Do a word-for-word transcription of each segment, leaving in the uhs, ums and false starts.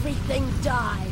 everything dies.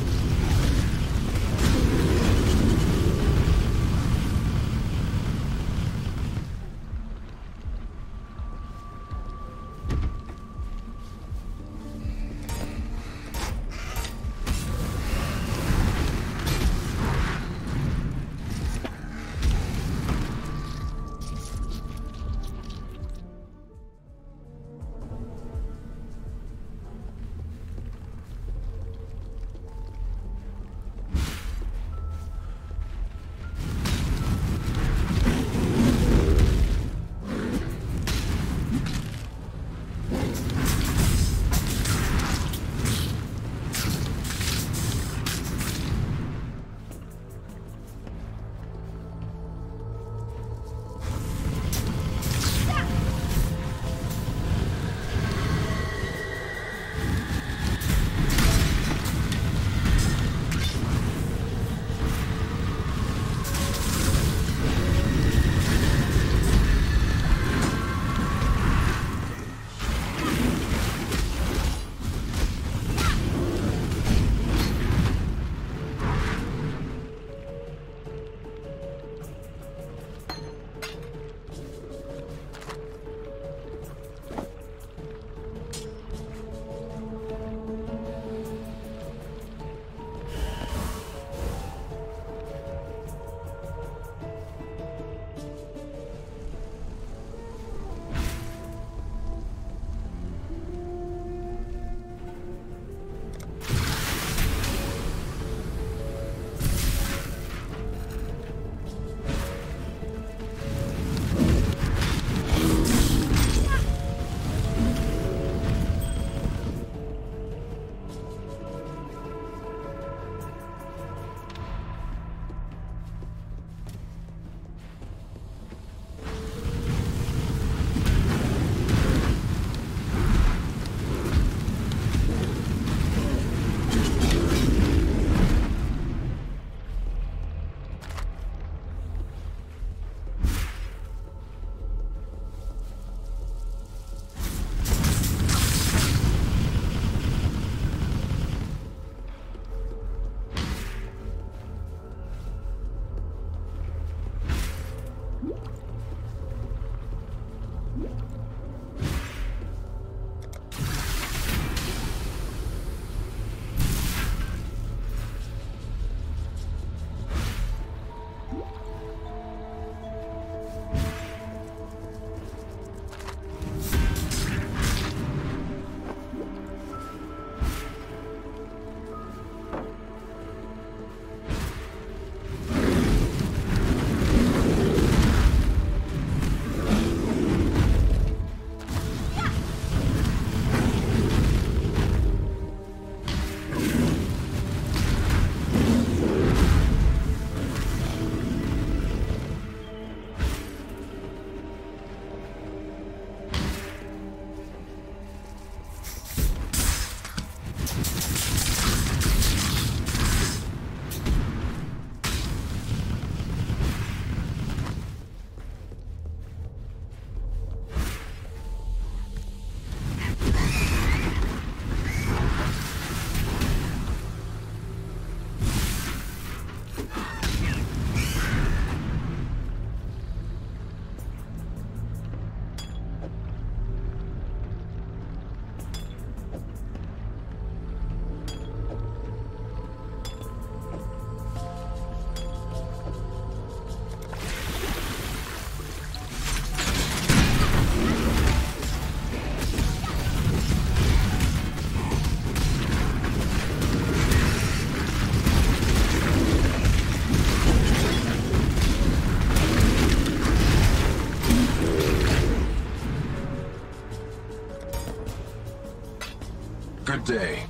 Good day.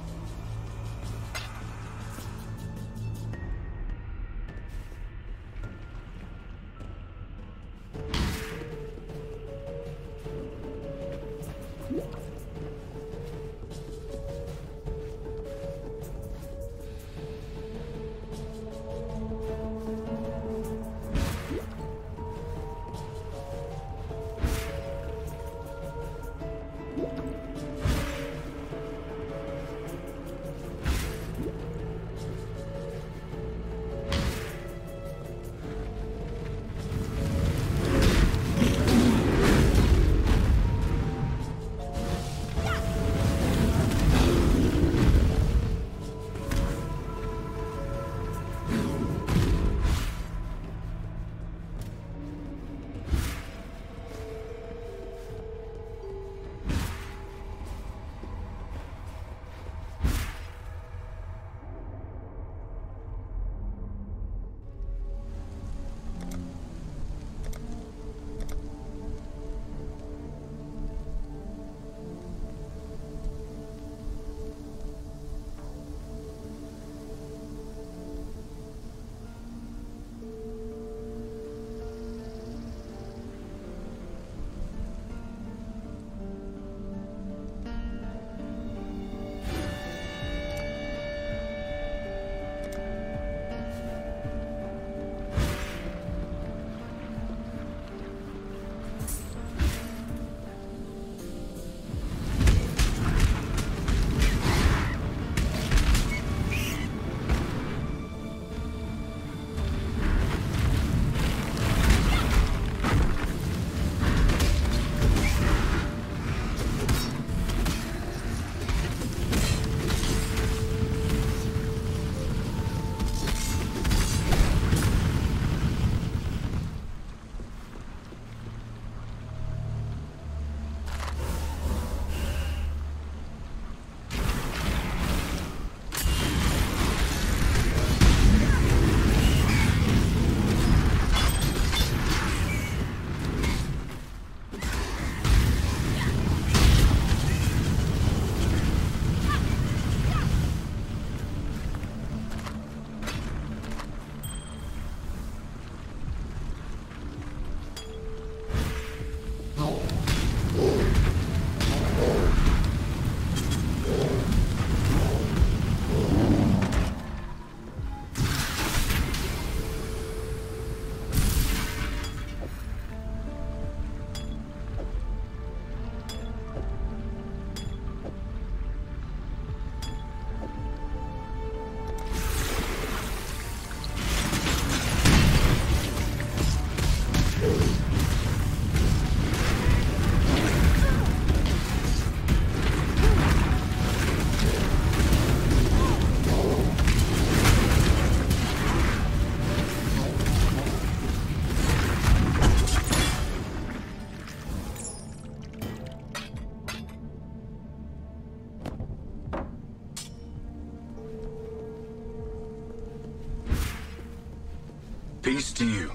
Peace to you.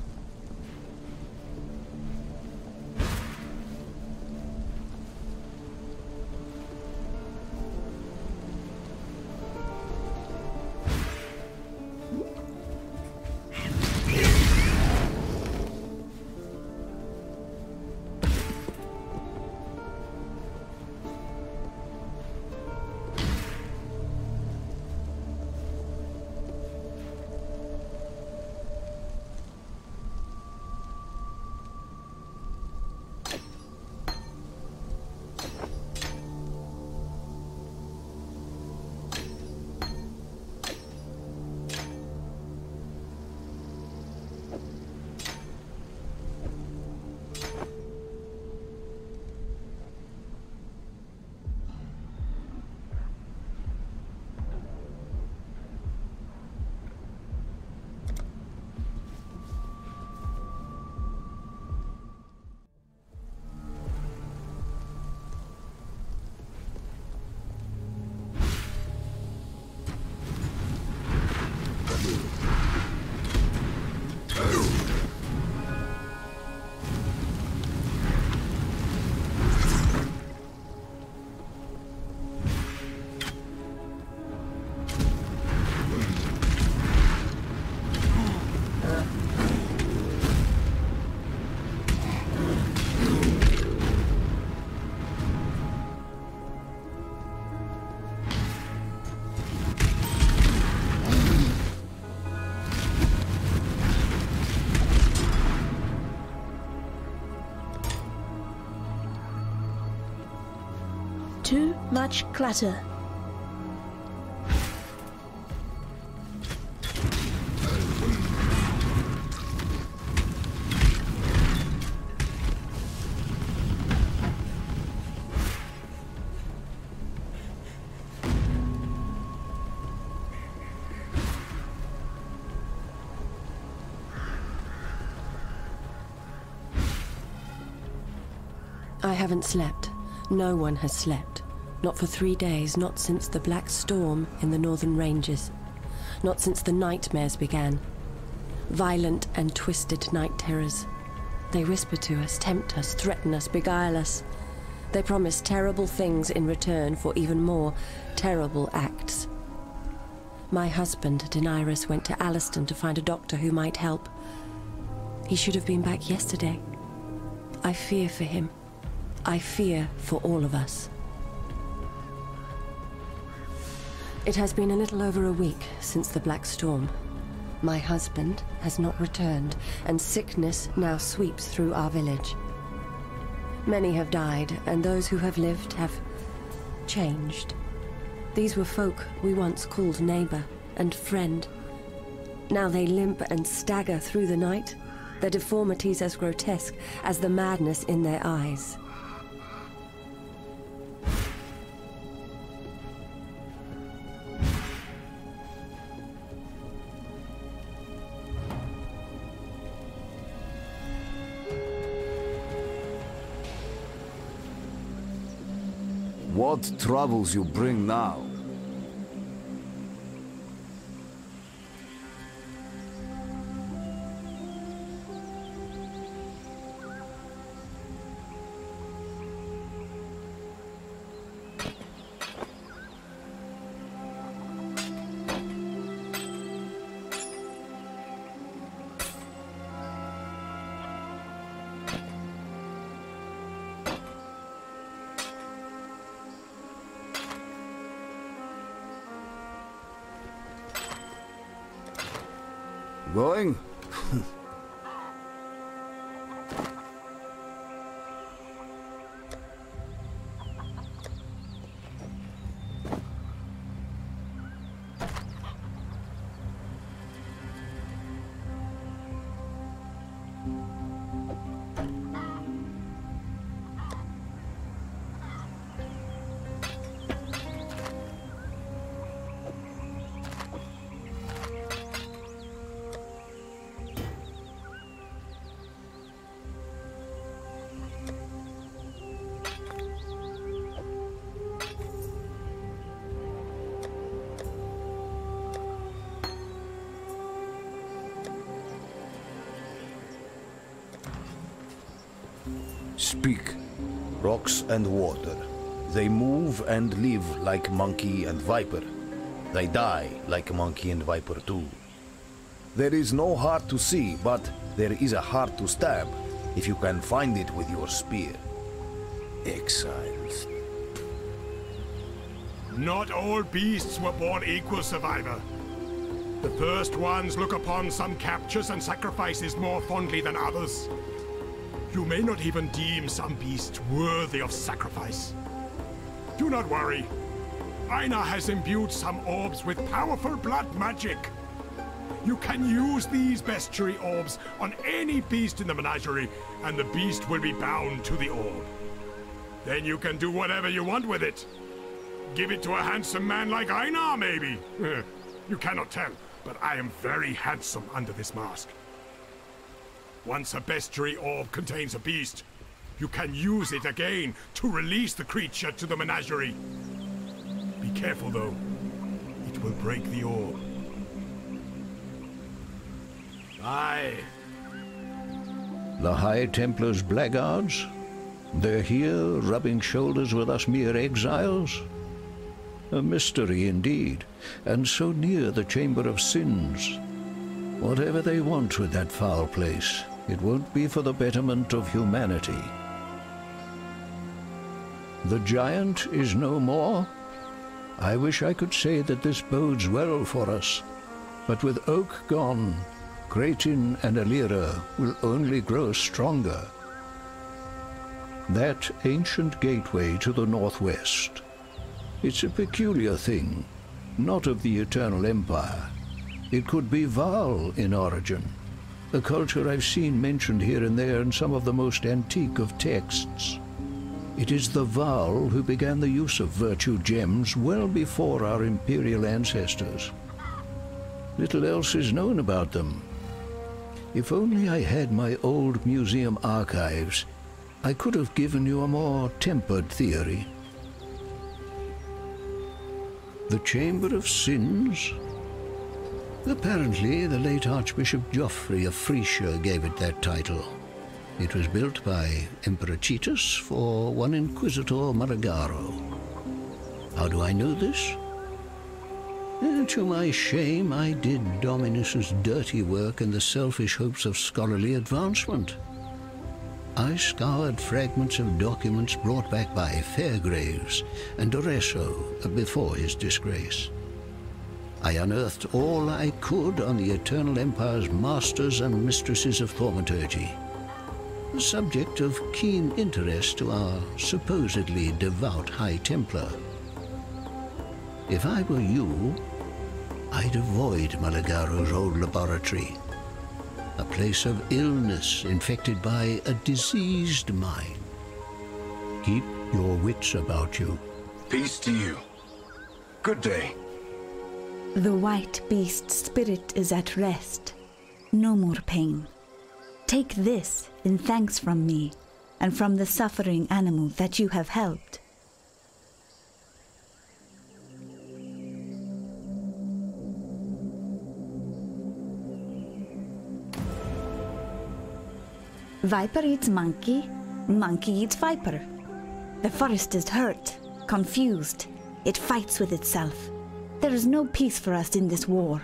Too much clutter. I haven't slept. No one has slept. Not for three days, not since the black storm in the northern ranges. Not since the nightmares began. Violent and twisted night terrors. They whisper to us, tempt us, threaten us, beguile us. They promise terrible things in return for even more terrible acts. My husband, Daenerys, went to Alliston to find a doctor who might help. He should have been back yesterday. I fear for him. I fear for all of us. It has been a little over a week since the Black Storm. My husband has not returned, and sickness now sweeps through our village. Many have died, and those who have lived have changed. These were folk we once called neighbor and friend. Now they limp and stagger through the night, their deformities as grotesque as the madness in their eyes. What troubles you bring now? Going? Speak. Rocks and water. They move and live like monkey and viper. They die like monkey and viper too. There is no heart to see, but there is a heart to stab, if you can find it with your spear. Exiles. Not all beasts were born equal, survivor. The first ones look upon some captures and sacrifices more fondly than others. You may not even deem some beasts worthy of sacrifice. Do not worry. Einar has imbued some orbs with powerful blood magic. You can use these bestiary orbs on any beast in the menagerie, and the beast will be bound to the orb. Then you can do whatever you want with it. Give it to a handsome man like Einar, maybe. You cannot tell, but I am very handsome under this mask. Once a bestiary orb contains a beast, you can use it again to release the creature to the menagerie. Be careful, though. It will break the orb. Aye. The High Templar's blackguards? They're here, rubbing shoulders with us mere exiles? A mystery indeed, and so near the Chamber of Sins. Whatever they want with that foul place, it won't be for the betterment of humanity. The giant is no more? I wish I could say that this bodes well for us, but with Oak gone, Kratin and Alira will only grow stronger. That ancient gateway to the northwest. It's a peculiar thing, not of the Eternal Empire. It could be Val in origin, a culture I've seen mentioned here and there in some of the most antique of texts. It is the Val who began the use of virtue gems well before our imperial ancestors. Little else is known about them. If only I had my old museum archives, I could have given you a more tempered theory. The Chamber of Sins? Apparently, the late Archbishop Geoffrey of Frisia gave it that title. It was built by Emperor Cheetus for one Inquisitor Maragaro. How do I know this? Eh, to my shame, I did Dominus's dirty work in the selfish hopes of scholarly advancement. I scoured fragments of documents brought back by Fairgraves and Doreso before his disgrace. I unearthed all I could on the Eternal Empire's masters and mistresses of thaumaturgy, a subject of keen interest to our supposedly devout High Templar. If I were you, I'd avoid Malagaro's old laboratory, a place of illness infected by a diseased mind. Keep your wits about you. Peace to you. Good day. The white beast's spirit is at rest. No more pain. Take this in thanks from me, and from the suffering animal that you have helped. Viper eats monkey, monkey eats viper. The forest is hurt, confused. It fights with itself. There is no peace for us in this war.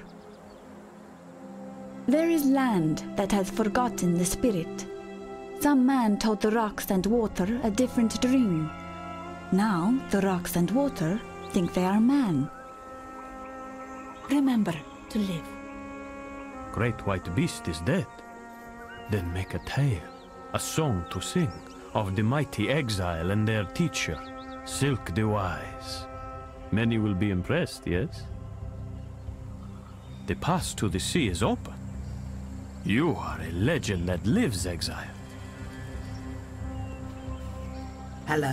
There is land that has forgotten the spirit. Some man told the rocks and water a different dream. Now the rocks and water think they are man. Remember to live. Great white beast is dead. Then make a tale, a song to sing, of the mighty Exile and their teacher, Silk the Wise. Many will be impressed, yes? The pass to the sea is open. You are a legend that lives, Exile. Hello.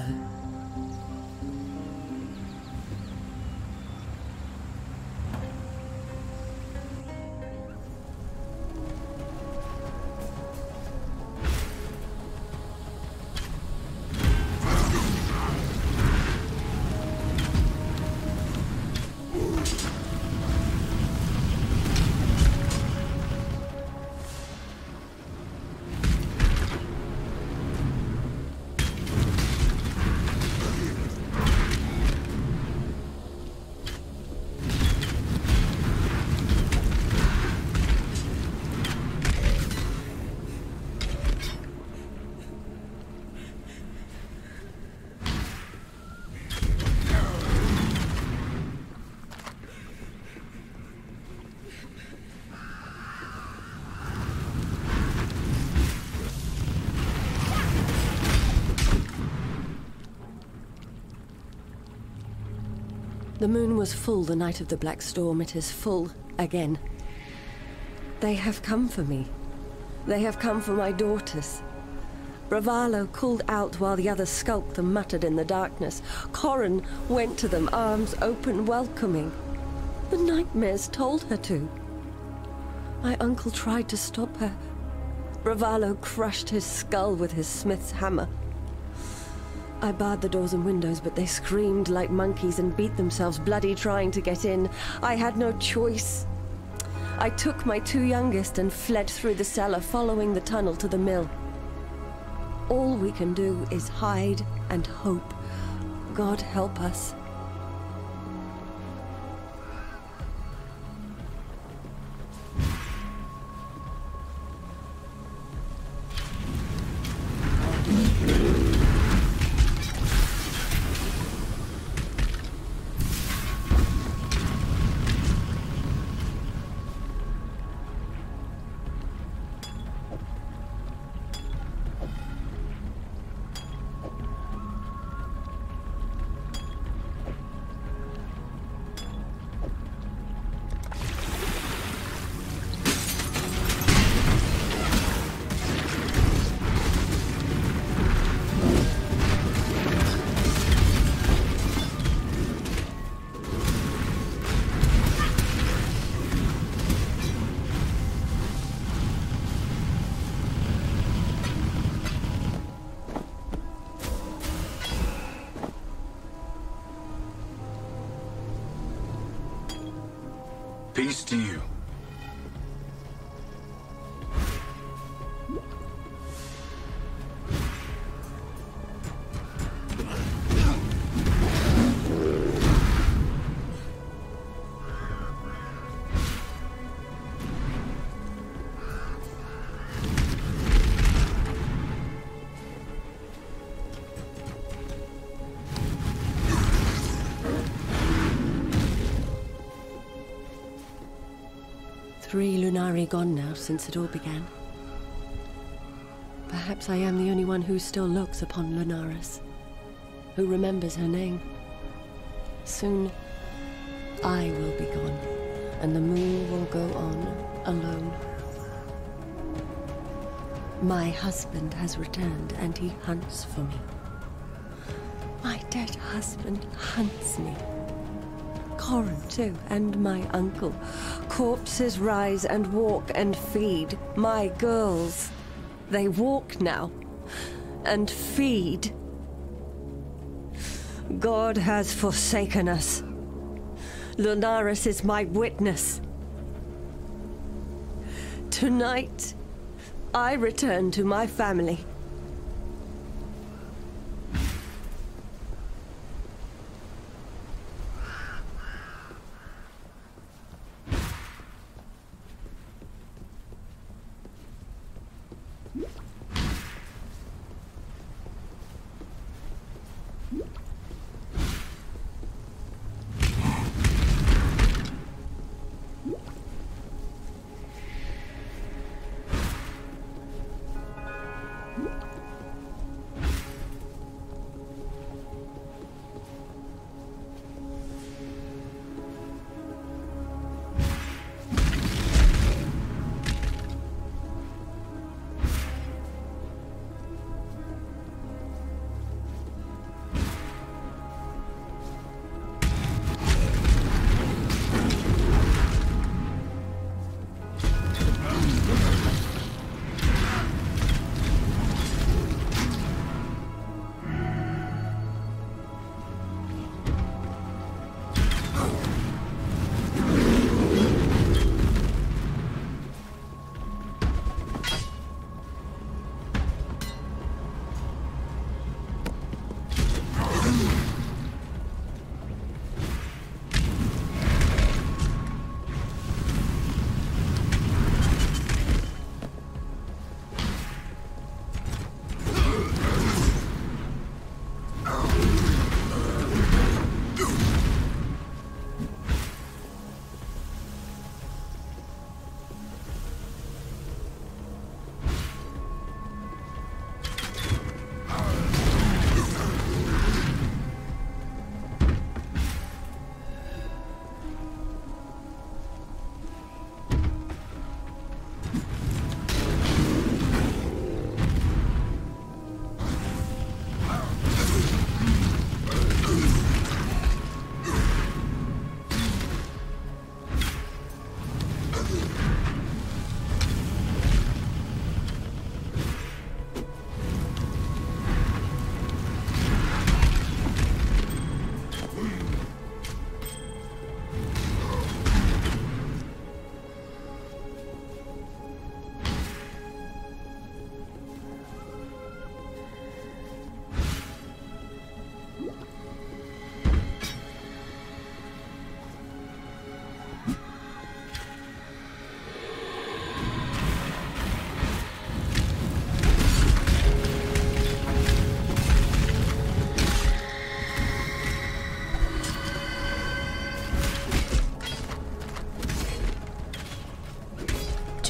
The moon was full the night of the Black Storm. It is full again. They have come for me. They have come for my daughters. Bravalo called out while the others skulked and muttered in the darkness. Corrin went to them, arms open, welcoming. The nightmares told her to. My uncle tried to stop her. Bravalo crushed his skull with his smith's hammer. I barred the doors and windows, but they screamed like monkeys and beat themselves bloody trying to get in. I had no choice. I took my two youngest and fled through the cellar, following the tunnel to the mill. All we can do is hide and hope. God help us. Peace to you. Three Lunari gone now since it all began. Perhaps I am the only one who still looks upon Lunaris, who remembers her name. Soon, I will be gone, and the moon will go on alone. My husband has returned, and he hunts for me. My dead husband hunts me. Corrin, too, and my uncle. Corpses rise and walk and feed. My girls, they walk now and feed. God has forsaken us. Lunaris is my witness. Tonight, I return to my family.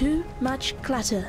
Too much clutter.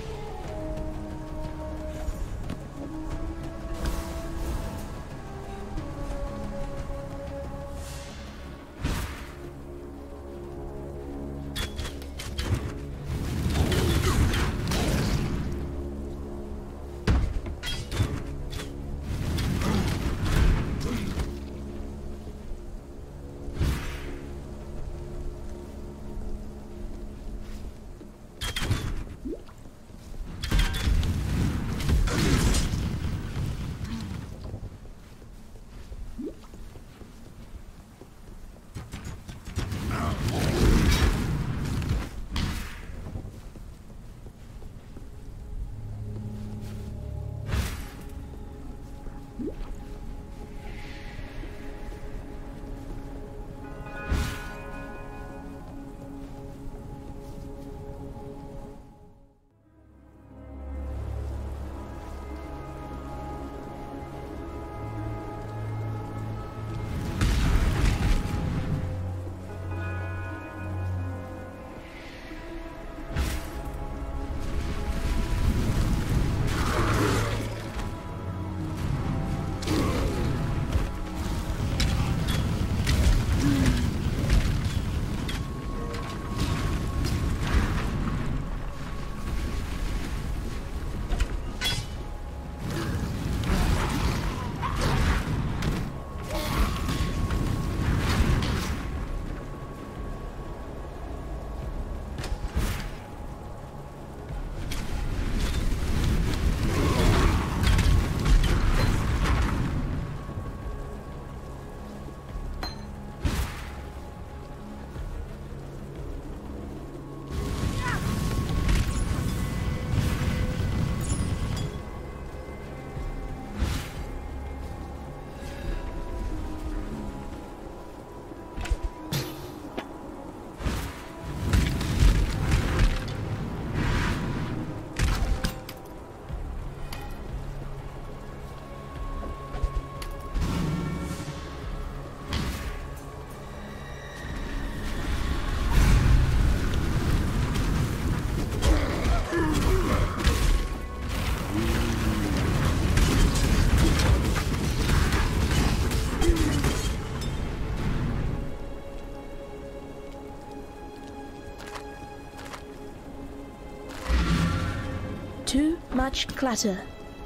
Too much clutter.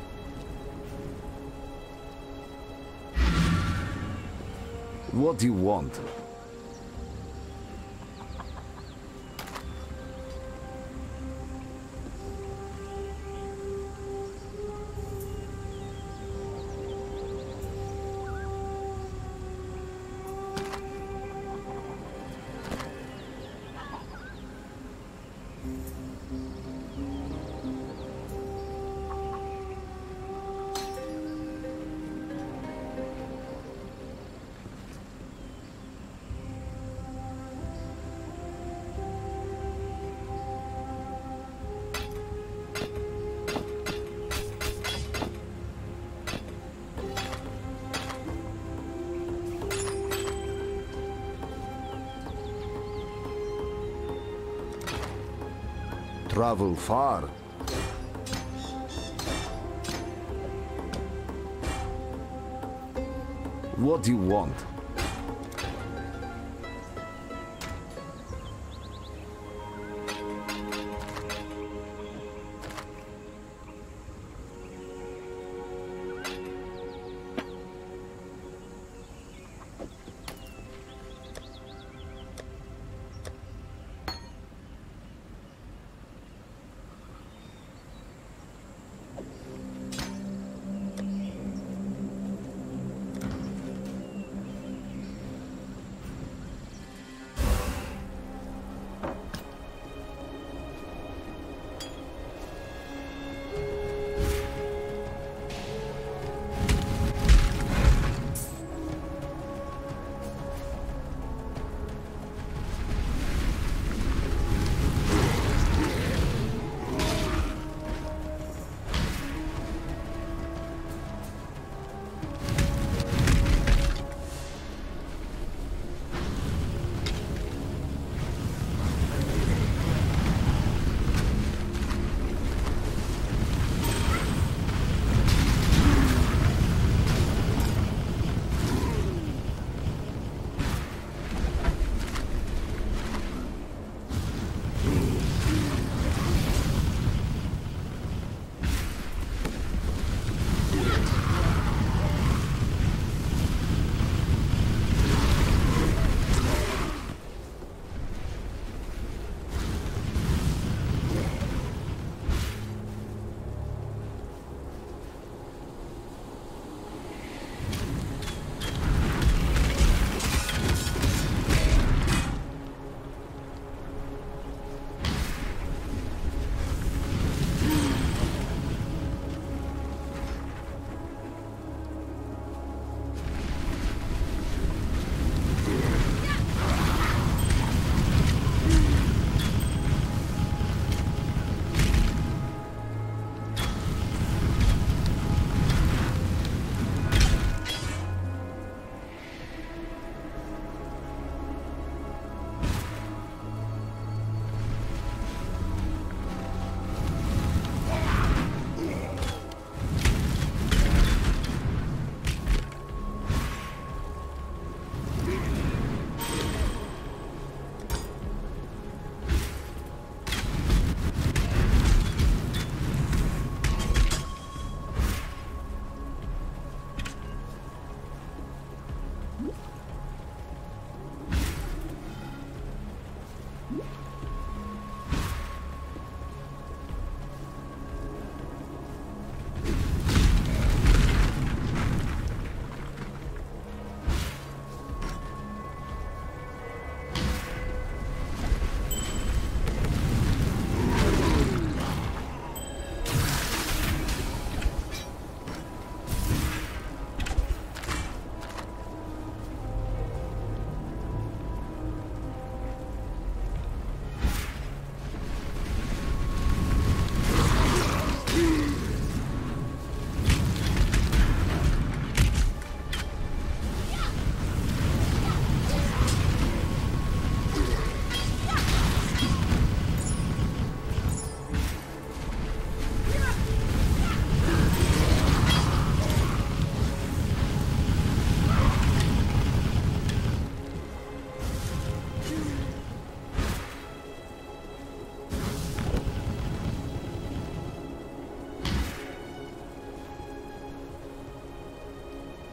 What do you want? Travel far. What do you want?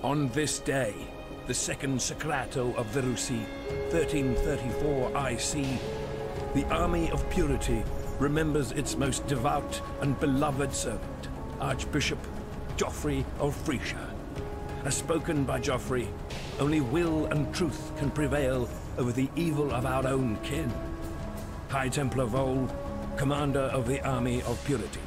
On this day, the second Sacrato of Verusi, thirteen thirty-four I C, the Army of Purity remembers its most devout and beloved servant, Archbishop Geoffrey of Frisia. As spoken by Geoffrey, only will and truth can prevail over the evil of our own kin. High Templar Vol, Commander of the Army of Purity.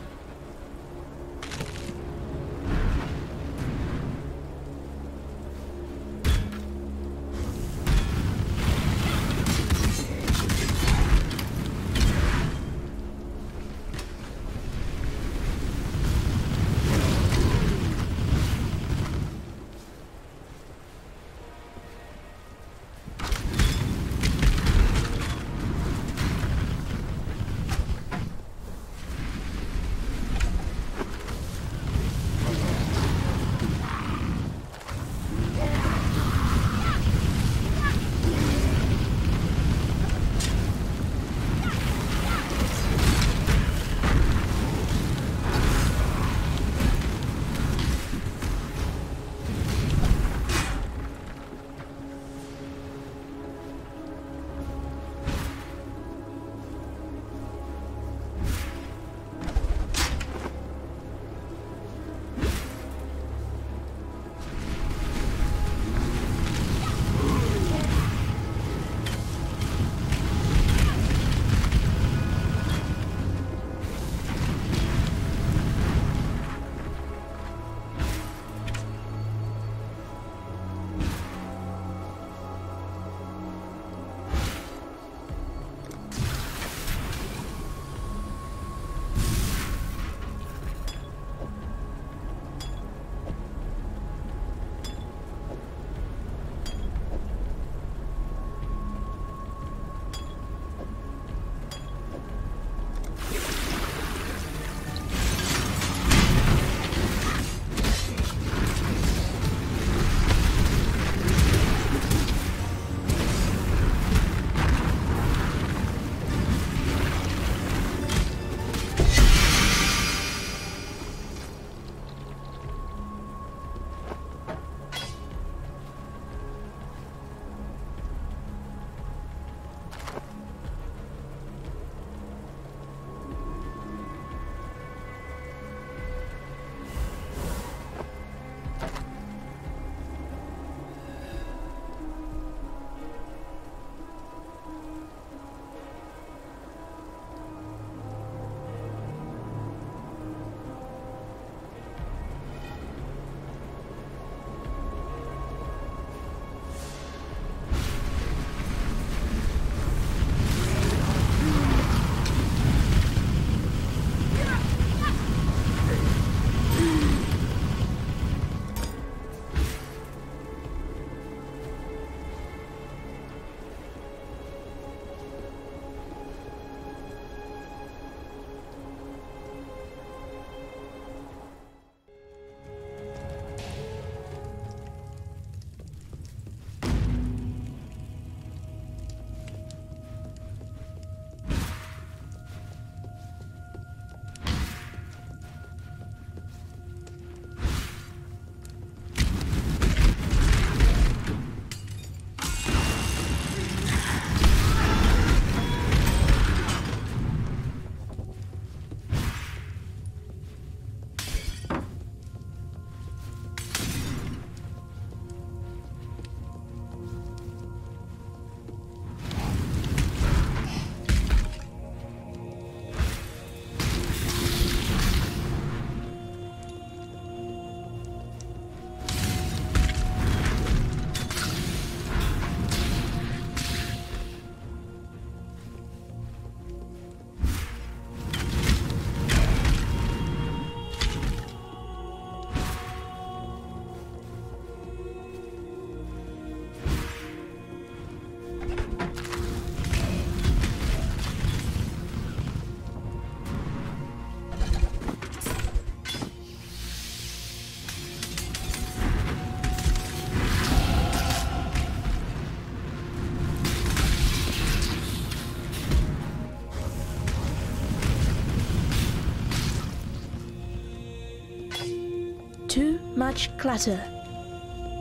Too much clutter.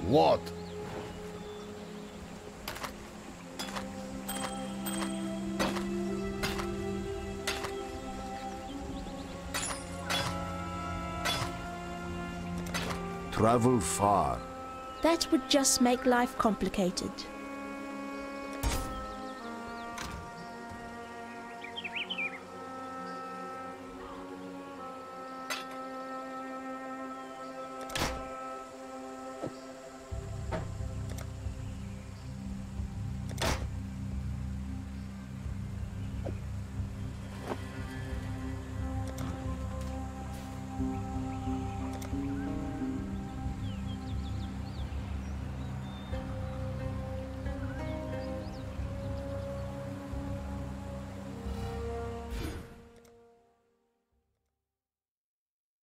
What? Travel far. That would just make life complicated.